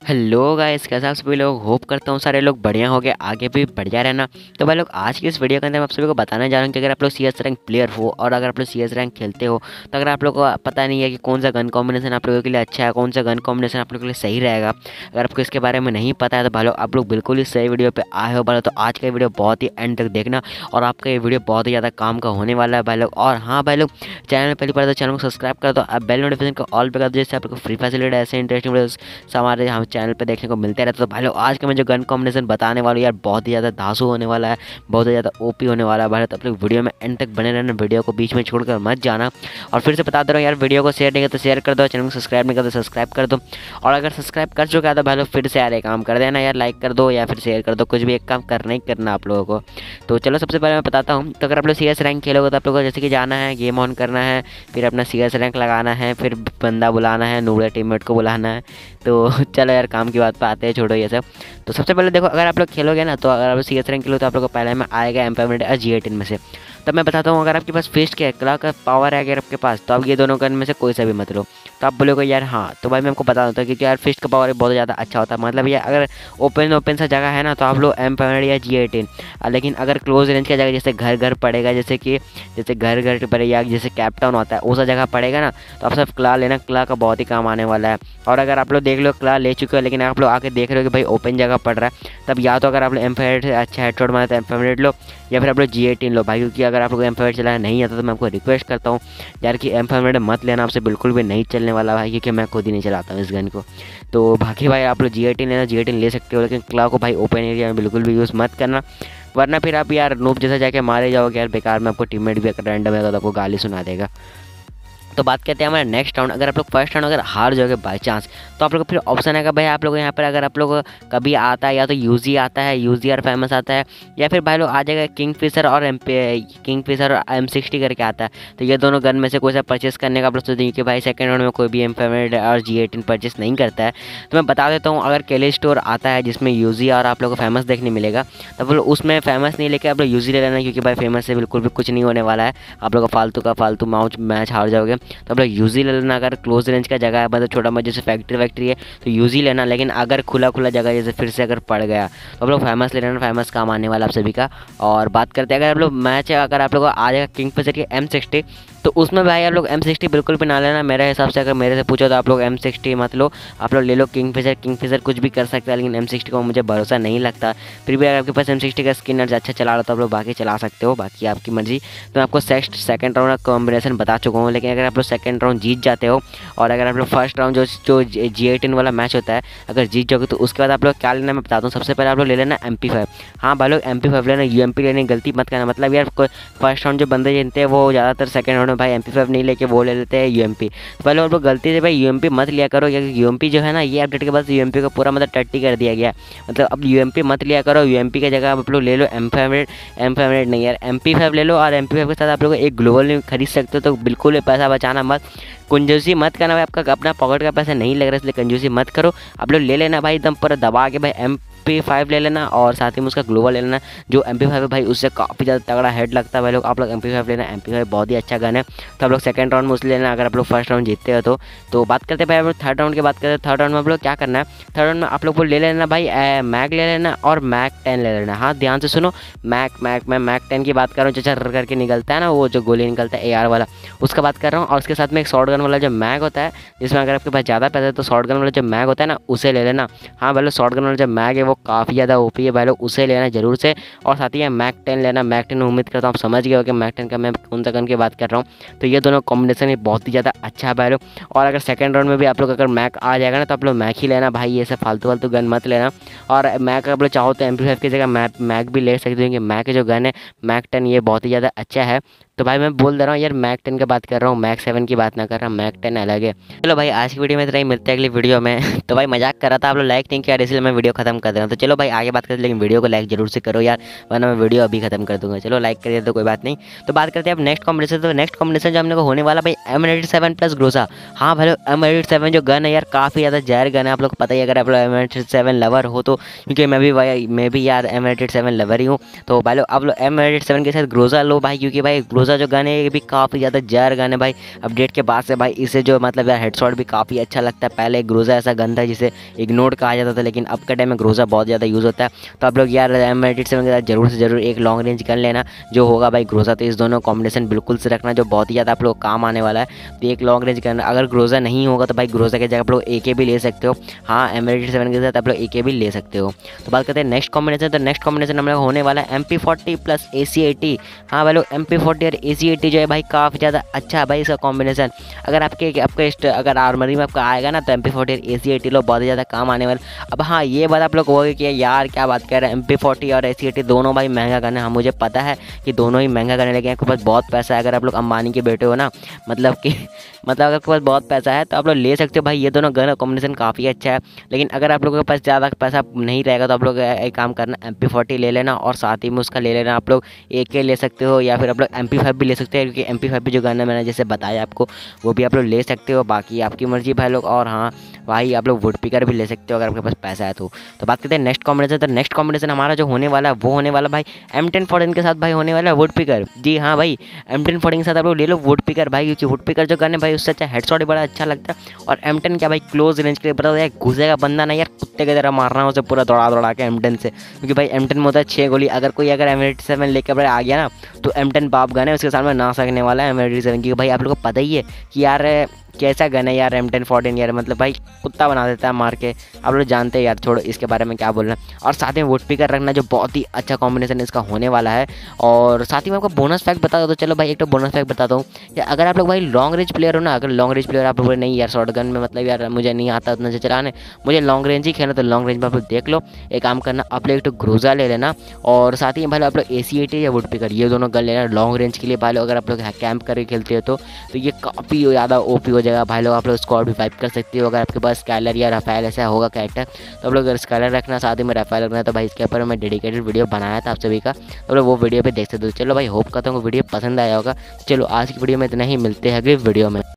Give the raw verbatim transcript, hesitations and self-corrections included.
Hello guys, कैसे आप सभी लोग। होप करता हूँ सारे लोग बढ़िया हो गए, आगे भी बढ़िया रहना। तो भाई लोग आज की इस वीडियो के अंदर मैं आप सभी को बताने जा रहा हूँ कि अगर आप लोग सी एस रैंक प्लेयर हो और अगर आप लोग सी एस रैंक खेलते हो तो अगर आप लोग को पता नहीं है कि कौन सा गन कॉम्बिनेशन आप लोगों के लिए अच्छा है, कौन सा गन कॉम्बिनेशन आप लोगों के लिए सही रहेगा, अगर आपको इसके बारे में नहीं पता है तो भाई लोग आप लोग बिल्कुल ही सही वीडियो पर आए हो। भाई तो आज का वीडियो बहुत ही एंड तक देखना और आपका ये वीडियो बहुत ही ज़्यादा काम का होने वाला है भाई लोग। और हाँ भाई लोग, चैनल पहली बार तो चैनल को सब्सक्राइब कर दो, अब बेल नोटिफिकेशन को ऑल पे कर दो, जिससे आप लोग को फ्री फायर से रिलेटेड ऐसे इंटरेस्टिंग वीडियोस हमारे हम चैनल पे देखने को मिलते रहते। तो भाई लोग आज का मैं जो गन कॉम्बिनेशन बताने वाला हूँ यार बहुत ही ज़्यादा धांसू होने वाला है, बहुत ही ज़्यादा ओपी होने वाला है भाई। तो आप लोग वीडियो में एंड तक बने रहना, वीडियो को बीच में छोड़कर मत जाना। और फिर से बता दे रहा हूँ यार, वीडियो को शेयर नहीं करते तो शेयर कर दो, चैनल को सब्सक्राइब नहीं करते सब्सक्राइब कर दो। और अगर सब्सक्राइब कर चुका है तो भाई लोग फिर से यार एक काम कर देना यार, लाइक कर दो या फिर शेयर कर दो, कुछ भी एक काम करना ही करना आप लोगों को। तो चलो सबसे पहले मैं बताता हूँ। तो अगर आप लोग सी एस रैंक खेलोगे तो आप लोगों को जैसे कि जाना है, गेम ऑन करना है, फिर अपना सी एस रैंक लगाना है, फिर बंदा बुलाना है, नूबड़े टीममेट को बुलाना है। तो चलो यार काम की बात पे आते हैं, छोड़ो ये सब। तो सबसे पहले देखो, अगर आप लोग खेलोगे ना तो अगर आप सी एस रैंक खेलो तो आप लोग को पहले में आएगा एम्पावरमेंट और जी एटीन में से। तब मैं बताता हूँ, अगर आपके पास फिस्ट के क्ला का पावर है अगर आपके पास, तो आप ये दोनों गन में से कोई सा भी मत लो। तो आप बोलोगे यार हाँ, तो भाई मैं आपको बता देता हूँ क्योंकि यार फिस्ट का पावर बहुत ज़्यादा अच्छा होता है। मतलब ये अगर ओपन ओपन सा जगह है ना तो आप लोग एम्पावरमेंट या जी एटीन। लेकिन अगर क्लोज रेंज का जगह जैसे घर घर पड़ेगा, जैसे कि जैसे घर घर पर या जैसे कैपटाउन होता है वैसा जगह पड़ेगा ना, तो आप सब क्ला लेना, क्ला का बहुत ही काम आने वाला है। और अगर आप लोग देख लो क्ला ले चुके हो लेकिन आप लोग आके देख रहे हो कि भाई ओपन जगह पड़ रहा है, तब या तो अगर आप लोग एम्पावरमेंट अच्छा हेडशॉट मारे तो एम्पावरमेंट लो, या फिर आप लोग जी एटीन लो भाई। क्योंकि अगर आप लोग एम्पावरमेंट चलाना नहीं आता तो मैं आपको रिक्वेस्ट करता हूँ यार कि एम्पावरमेंट मत लेना, आपसे बिल्कुल भी नहीं चलने वाला भाई, क्योंकि मैं खुद ही नहीं चलाता हूँ इस गन को। तो बाकी भाई आप लोग जी एटीन लेना, जी एटीन ले सकते हो, लेकिन क्ला को भाई ओपन एरिया में बिल्कुल भी यूज़ मत करना, वरना फिर आप यार नूब जैसा जाके मारे जाओगे यार बेकार में। आपको टीममेट भी अगर रैंडम है तो आपको गाली सुना देगा। तो बात करते हैं हमारे नेक्स्ट राउंड। अगर आप लोग फर्स्ट राउंड अगर हार जाओगे बाई चांस, तो आप लोग को फिर ऑप्शन है कि भाई आप लोग यहाँ पर अगर आप लोग कभी आता है या तो यूजी आता है, यूजी और फेमस आता है, या फिर भाई लोग आ जाएगा किंग फिशर और एम किंग फिशर और एम सिक्सटी करके आता है। तो ये दोनों गन में से कोई सा परचेस करने का आप लोग सोचेंगे कि भाई सेकंड राउंड में कोई भी एम फेवरेट और जी एटीन परचेस नहीं करता है, तो मैं बता देता हूँ। अगर केले स्टोर आता है जिसमें यूजी और आप लोग को फेमस देखने मिलेगा, तो आप लोग उसमें फेमस नहीं लेके आप लोग यूजी ले लेना, क्योंकि भाई फेमस से बिल्कुल भी कुछ नहीं होने वाला है, आप लोग का फालतू का फालतू माउच मैच हार जाओगे। तो आप लोग यूजी ले लेना। अगर क्लोज रेंज का जगह है, मतलब छोटा मोटा जैसे फैक्ट्री वैक्ट्री है तो यूजी लेना, लेकिन अगर खुला खुला जगह जैसे फिर से अगर पड़ गया तो आप लोग फेमस ले लेना, फेमस काम आने वाला आप सभी का। और बात करते हैं अगर आप लोग मैच है, अगर आप लोग आ जाएगा किंग फिशर की एम सिक्सटी, तो उसमें भाई आप लोग एम सिक्सटी बिल्कुल भी ना लेना मेरे हिसाब से। अगर मेरे से पूछो तो आप लोग एम सिक्सटी मत लो, आप लोग ले लो किंग फिशर। किंग फिशर कुछ भी कर सकता है लेकिन एम सिक्सटी को मुझे भरोसा नहीं लगता। फिर भी अगर आपके पास एम सिक्सटी का स्किनर अच्छा चला रहा तो आप लोग बाकी चला सकते हो, बाकी आपकी मर्जी। तो मैं आपको सेक्स्ट सेकंड राउंड का कॉम्बिनेशन बता चुका हूँ, लेकिन अगर आप लोग सेकंड राउंड जीत जाते हो और अगर आप लोग फर्स्ट राउंड जो जो जी एटीन वाला मैच होता है अगर जीत जाओगे, तो उसके बाद आप लोग क्या लेना मैं बताता हूँ। सबसे पहले आप लोग ले लेना एम पी फाइव। हाँ भाई लोग एम पी फाइव लेना, यू एम पी लेने गलती मत करना। मतलब यार फर्स्ट राउंड जो बंदे जीतते हैं वो ज़्यादातर सेकंड राउंड में भाई एम पी फाइव नहीं लेके वो ले लेते हैं यू एम पी। तो पहले आप लोग गलती से भाई यू एम पी मत लिया करो, क्योंकि यू एम पी जो है ना, ये अपडेट के बाद यू एम पी को पूरा मतलब टट्टी कर दिया गया। मतलब अब यू एम पी मत लिया करो, यू एम पी की जगह आप लोग ले लो एम फाइव एम फाइव नहीं यार एम पी फाइव ले लो। और एम पी फाइव के साथ आप लोग एक ग्लोबल खरीद सकते हो, तो बिल्कुल भी पैसा बचाना मत, कंजूसी मत करना भाई। आपका अपना पॉकेट का पैसा नहीं लग रहा है इसलिए कंजूसी मत करो, आप लोग ले लेना भाई एकदम पूरा दबा के भाई एम पी फाइव ले लेना, और साथ ही में उसका ग्लोबल ले लेना। जो एम पी फाइव है भाई उससे काफ़ी ज़्यादा तगड़ा हेड लगता है भाई लोग, आप लोग एम पी फाइव लेना, एम पी फाइव बहुत ही अच्छा गन है। तो आप लोग सेकंड राउंड में उसे लेना अगर आप लोग फर्स्ट राउंड जीतते हो तो। तो बात करते हैं भाई आप लोग थर्ड राउंड की बात करते हैं। थर्ड राउंड में आप लोग क्या करना है, थर्ड राउंड में आप लोग को ले लेना भाई मैग ले लेना और मैग टेन ले लेना। हाँ ध्यान से सुनो, मैग मैग मैं मैग टेन की बात कर रहा हूँ, जो चर करके निकलता है ना, वो जो गोली निकलता है ए आर वाला, उसका बात कर रहा हूँ। और उसके साथ में एक शॉर्ट गन वाला जो मैग होता है, जिसमें अगर आपके पास ज़्यादा पैसा है तो शॉर्ट गन वाला जो मैग होता है ना उसे ले लेना। हाँ भाई लोग शॉर्ट गन वाला जो मैग है वो काफ़ी ज़्यादा ओपी है भाई लोग, उसे लेना जरूर से। और साथ ही मैग टेन लेना। मैग टेन उम्मीद करता हूँ आप समझ गए हो कि मैग टेन का मैं कौन सा गन की बात कर रहा हूँ। तो ये दोनों कॉम्बिनेशन बहुत ही ज़्यादा अच्छा है भाई लोग। और अगर सेकंड राउंड में भी आप लोग अगर मैग आ जाएगा ना तो आप लोग मैग ही लेना भाई, ये सब फालतू फालतू गन मत लेना। और मैग आप लोग चाहो तो एम पी फाइव की जगह मैग भी ले सकते हो, क्योंकि मैग के जो गन है मैग टेन ये बहुत ही ज़्यादा अच्छा है। तो भाई मैं बोल दे रहा हूँ यार, मैग टेन की बात कर रहा हूँ, मैग सेवन की बात ना कर रहा हूँ, मैग टेन अलग है। चलो भाई आज की वीडियो में इतना ही, मिलते हैं अगली वीडियो में। तो भाई मजाक कर रहा था, आप लोग लाइक नहीं किया इसलिए मैं वीडियो खत्म कर दे रहा हूँ। तो चलो भाई आगे बात करते, लेकिन वीडियो को लाइक जरूर से करो यार, वरना मैं वीडियो अभी खत्म कर दूंगा। चलो लाइक करिए तो कोई बात नहीं। तो बात करते हैं अब नेक्स्ट कॉम्बिनेशन। तो नेक्स्ट कॉम्बिनेशन जो हमने को होने वाला भाई M eighty seven plus Groza. हाँ भाई एम एटी सेवन जो गन है यार काफ़ी ज़्यादा जहर गन है, आप लोग को पता ही अगर आप लोग एम एटी सेवन लवर हो तो, क्योंकि मैं भी भाई मैं भी यार एम एटी सेवन लवर ही हूँ। तो भाई लोग आप लोग एम एटी सेवन के साथ ग्रोजा लो भाई, क्योंकि भाई ग्रोजा ग्रोजा जो गन है ये भी काफ़ी ज़्यादा जार गन है भाई। अपडेट के बाद से भाई इसे जो मतलब यार हेडशॉट भी काफ़ी अच्छा लगता है। पहले ग्रोजा ऐसा गन था जिसे इग्नोर कहा जाता था, लेकिन अब के टाइम में ग्रोजा बहुत ज़्यादा यूज़ होता है। तो आप लोग यार एम एटी सेवन के साथ जरूर से जरूर एक लॉन्ग रेंज गन लेना जो होगा भाई ग्रोजा। तो इस दोनों कॉम्बिनेशन बिल्कुल से रखना जो बहुत ही ज़्यादा आप लोग काम आने वाला है। तो एक लॉन्ग रेंज गन अगर ग्रोजा नहीं होगा तो भाई ग्रोजा के जगह आप लोग ए के भी ले सकते हो। हाँ, एम एटी सेवन के साथ आप लोग ए के भी ले सकते हो। तो बात करते हैं नेक्स्ट कॉम्बिनेशन। तो नेक्स्ट कॉम्बिनेशन हम लोग होने वाला है M P forty plus A C eighty. हाँ भाई लोग एम पी फोर्टी और ए सी एटी जो है भाई काफ़ी ज़्यादा अच्छा है भाई इसका कॉम्बिनेशन। अगर आपके आपके अगर आर्मरी में आपका आएगा ना तो एम पी फोर्टी और ए सी एटी लोग बहुत ज़्यादा काम आने वाले। अब हाँ, ये बात आप लोग कहोगे कि यार क्या बात कर रहे हैं, एम पी फोर्टी और ए सी एटी दोनों भाई महंगा गन है। हाँ, मुझे पता है कि दोनों ही महंगा गन है, लेकिन आपके पास बहुत पैसा है, अगर आप लोग अंबानी के बेटे हो ना, मतलब कि मतलब अगर आपके पास बहुत पैसा है तो आप लोग ले सकते हो भाई। ये दोनों गन का कॉम्बिनेशन काफ़ी अच्छा है। लेकिन अगर आप लोगों के पास ज़्यादा पैसा नहीं रहेगा तो आप लोग एक काम करना, एम पी फोर्टी ले लेना और साथ ही में उसका ले लेना आप लोग ए के ले सकते हो, या फिर आप लोग एम पी फाइव भी ले सकते हो, क्योंकि एम पी फाइव भी जो गन है मैंने जैसे बताया आपको वो भी आप लोग ले सकते हो। बाकी आपकी मर्जी भाई लोग। और हाँ भाई, आप लोग वुड पिकर भी ले सकते हो अगर आपके पास पैसा है तो। तो बात करते हैं नेक्स्ट कॉम्बिनेशन। तो नेक्स्ट कॉम्बिनेशन हमारा जो होने वाला है वो होने वाला भाई एम टेन फोर्टीन के साथ भाई होने वाला है वुड पिकर। जी हाँ भाई, एम टेन फोर्टीन के साथ आप लोग ले लो वुड पिकर भाई, क्योंकि वुड पिकर जो गन है भाई उससे अच्छा हेडशॉट बड़ा अच्छा लगता है। और एम टेन क्या भाई क्लोज रेंज के लिए बता यार, घुसेगा बंदा ना यार, कुत्ते की तरह मारना है उसे पूरा दौड़ा दौड़ा के एम टेन से, क्योंकि भाई एम टेन में होता है छः गोली। अगर कोई अगर एम एटी सेवन लेकर आ गया ना तो एम टेन बाप गन है, उसके सामने ना सकने वाला है एम एटी सेवन, क्योंकि भाई आप लोग को पता ही है कि यार कैसा गन है यार एम टेन फोर्टीन यार, मतलब भाई कुत्ता बना देता है मार के। आप लोग जानते हैं यार, छोड़ो इसके बारे में क्या बोलना। और साथ में वुड पिकर रखना जो बहुत ही अच्छा कॉम्बिनेशन इसका होने वाला है। और साथ ही मैं आपको बोनस फैक्ट बता दो, तो चलो भाई एक तो बोनस फैक्ट बताता हूँ कि अगर आप लोग भाई लॉन्ग रेंज प्लेयर हो ना, अगर लॉन्ग रेंज प्लेयर आप लोग नहीं यार शॉर्ट गन में मतलब यार मुझे नहीं आता उतना से चलाने, मुझे लॉन्ग रेंज ही खेलना, तो लॉन्ग रेंज में आप लोग देख लो एक काम करना, आप लोग एक तो ग्रोजा ले लेना और साथ ही भाई आप लोग ए सी एटी या वुड पिकर ये दोनों गन लेना लॉन्ग रेंज के लिए भाई लोग। अगर आप लोग कैंप करके खेलते हो तो, तो ये काफ़ी ज़्यादा ओपी हो जाएगा भाई लोग। आप लोग स्क्वाड भी वाइप कर सकते हो अगर आपके पास स्काइलर या राफेल ऐसा होगा कैरेक्टर, तो आप लोग अगर स्काइलर रखना साथ ही में राफेल रखना, तो भाई इसके ऊपर मैं डेडिकेटेड वीडियो बनाया था आप सभी का, तो लोग वो वीडियो पे देख सकते हो। चलो भाई होप करता हूँ वीडियो पसंद आया होगा। चलो आज की वीडियो में इतना ही, मिलते हैं अगली वीडियो में।